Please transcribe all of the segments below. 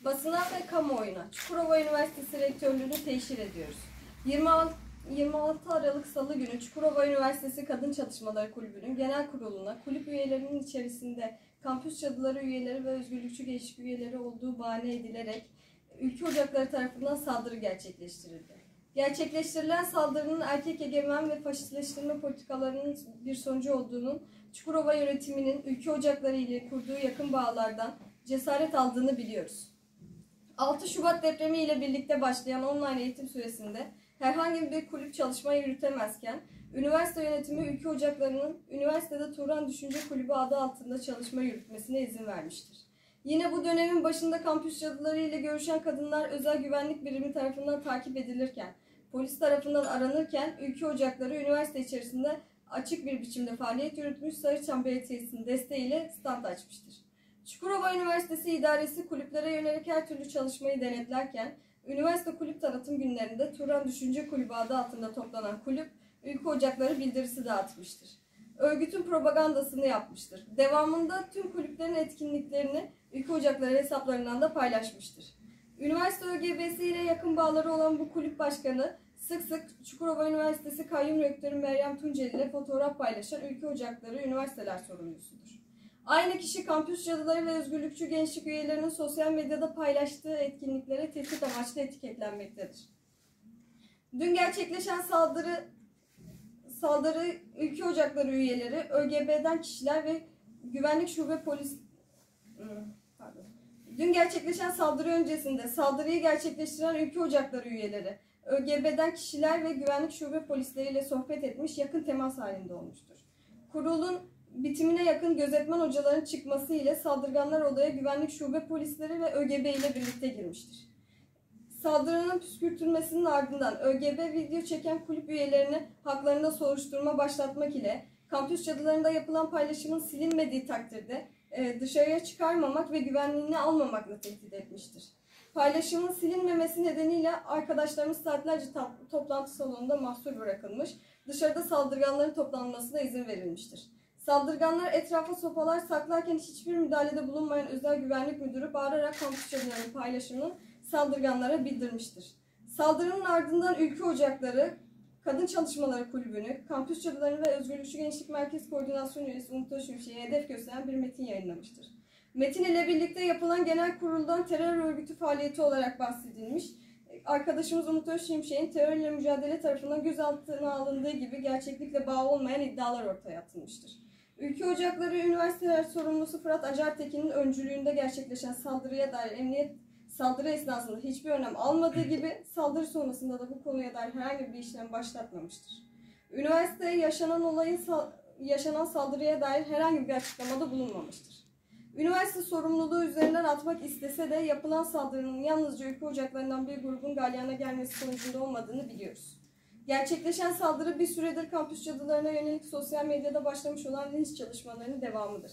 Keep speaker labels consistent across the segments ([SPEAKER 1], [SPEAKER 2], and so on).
[SPEAKER 1] Basına ve kamuoyuna Çukurova Üniversitesi Rektörlüğü'nü teşhir ediyoruz. 26 Aralık Salı günü Çukurova Üniversitesi Kadın Çalışmaları Kulübü'nün genel kuruluna kulüp üyelerinin içerisinde kampüs cadıları üyeleri ve özgürlükçü gençlik üyeleri olduğu bahane edilerek ülke ocakları tarafından saldırı gerçekleştirildi. Gerçekleştirilen saldırının erkek egemen ve faşistleştirme politikalarının bir sonucu olduğunun Çukurova yönetiminin ülke ocakları ile kurduğu yakın bağlardan cesaret aldığını biliyoruz. 6 Şubat depremi ile birlikte başlayan online eğitim süresinde herhangi bir kulüp çalışma yürütemezken, üniversite yönetimi ülke ocaklarının üniversitede Turan Düşünce Kulübü adı altında çalışma yürütmesine izin vermiştir. Yine bu dönemin başında kampüs cadıları ile görüşen kadınlar özel güvenlik birimi tarafından takip edilirken, polis tarafından aranırken ülke ocakları üniversite içerisinde açık bir biçimde faaliyet yürütmüş, Sarıçam Belediyesi'nin desteğiyle stand açmıştır. Çukurova Üniversitesi İdaresi kulüplere yönelik her türlü çalışmayı denetlerken, üniversite kulüp tanıtım günlerinde Turan Düşünce Kulübü adı altında toplanan kulüp, ülke ocakları bildirisi dağıtmıştır. Örgütün propagandasını yapmıştır. Devamında tüm kulüplerin etkinliklerini ülke ocakları hesaplarından da paylaşmıştır. Üniversite ÖGB'si ile yakın bağları olan bu kulüp başkanı, sık sık Çukurova Üniversitesi Kayyum Rektörü Meryem Tuncel ile fotoğraf paylaşan ülke ocakları üniversiteler sorumlusudur. Aynı kişi kampüs cadıları ve özgürlükçü gençlik üyelerinin sosyal medyada paylaştığı etkinliklere tehdit amaçlı etiketlenmektedir. Dün gerçekleşen saldırı ülke ocakları üyeleri, ÖGB'den kişiler ve güvenlik şube Dün gerçekleşen saldırı öncesinde saldırıyı gerçekleştiren ülke ocakları üyeleri, ÖGB'den kişiler ve güvenlik şube polisleriyle sohbet etmiş, yakın temas halinde olmuştur. Kurulun bitimine yakın gözetmen hocaların çıkması ile saldırganlar odaya güvenlik şube polisleri ve ÖGB ile birlikte girmiştir. Saldırının püskürtülmesinin ardından ÖGB video çeken kulüp üyelerini haklarında soruşturma başlatmak ile kampüs cadılarında yapılan paylaşımın silinmediği takdirde dışarıya çıkarmamak ve güvenliğini almamakla tehdit etmiştir. Paylaşımın silinmemesi nedeniyle arkadaşlarımız saatlerce toplantı salonunda mahsur bırakılmış, dışarıda saldırganların toplanmasına izin verilmiştir. Saldırganlar etrafa sopalar saklarken hiçbir müdahalede bulunmayan özel güvenlik müdürü bağırarak kampüs cadılarının paylaşımını saldırganlara bildirmiştir. Saldırının ardından ülke ocakları, Kadın Çalışmaları Kulübü'nü, kampüs cadılarını ve Özgürlükçü Gençlik Merkez Koordinasyon Üyesi Umut Özşimşek'e hedef gösteren bir metin yayınlamıştır. Metin ile birlikte yapılan genel kuruldan terör örgütü faaliyeti olarak bahsedilmiş. Arkadaşımız Umut Özşimşek'in terörle mücadele tarafından gözaltına alındığı gibi gerçeklikle bağ olmayan iddialar ortaya atılmıştır. Ülke Ocakları Üniversiteler Sorumlusu Fırat Acartekin'in öncülüğünde gerçekleşen saldırıya dair emniyet saldırı esnasında hiçbir önlem almadığı gibi saldırı sonrasında da bu konuya dair herhangi bir işlem başlatmamıştır. Üniversiteye yaşanan saldırıya dair herhangi bir açıklamada bulunmamıştır. Üniversite sorumluluğu üzerinden atmak istese de yapılan saldırının yalnızca ülke ocaklarından bir grubun galyana gelmesi sonucunda olmadığını biliyoruz. Gerçekleşen saldırı bir süredir kampüs cadılarına yönelik sosyal medyada başlamış olan linç çalışmalarının devamıdır.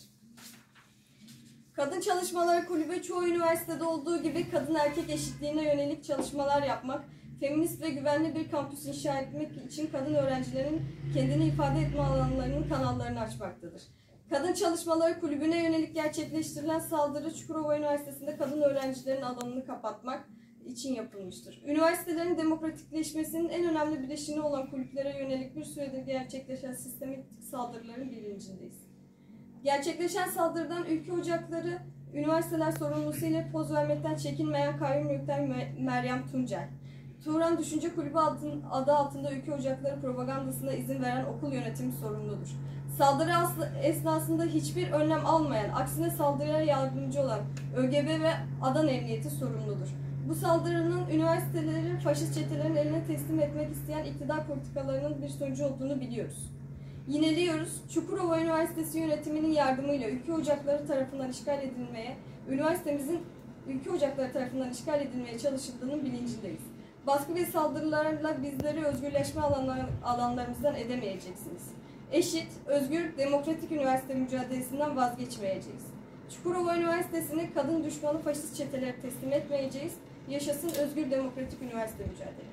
[SPEAKER 1] Kadın Çalışmaları Kulübü çoğu üniversitede olduğu gibi kadın erkek eşitliğine yönelik çalışmalar yapmak, feminist ve güvenli bir kampüs inşa etmek için kadın öğrencilerin kendini ifade etme alanlarının kanallarını açmaktadır. Kadın Çalışmaları Kulübü'ne yönelik gerçekleştirilen saldırı Çukurova Üniversitesi'nde kadın öğrencilerin alanını kapatmak için yapılmıştır. Üniversitelerin demokratikleşmesinin en önemli bileşeni olan kulüplere yönelik bir süredir gerçekleşen sistematik saldırıların bilincindeyiz. Gerçekleşen saldırıdan ülke ocakları üniversiteler sorumlusu ile poz vermekten çekinmeyen Kayyum Rektör Meryem Tuncel, Turan Düşünce Kulübü adı altında ülke ocakları propagandasına izin veren okul yönetimi sorumludur. Saldırı esnasında hiçbir önlem almayan, aksine saldırıya yardımcı olan ÖGB ve Adan Emniyeti sorumludur. Bu saldırının üniversiteleri faşist çetelerin eline teslim etmek isteyen iktidar politikalarının bir sonucu olduğunu biliyoruz. Yineliyoruz, Çukurova Üniversitesi yönetiminin yardımıyla ülke ocakları tarafından işgal edilmeye, üniversitemizin ülke ocakları tarafından işgal edilmeye çalışıldığının bilincindeyiz. Baskı ve saldırılarla bizleri özgürleşme alanlarımızdan edemeyeceksiniz. Eşit, özgür, demokratik üniversite mücadelesinden vazgeçmeyeceğiz. Çukurova Üniversitesi'ni kadın düşmanı faşist çetelere teslim etmeyeceğiz. Yaşasın özgür demokratik üniversite mücadelesi.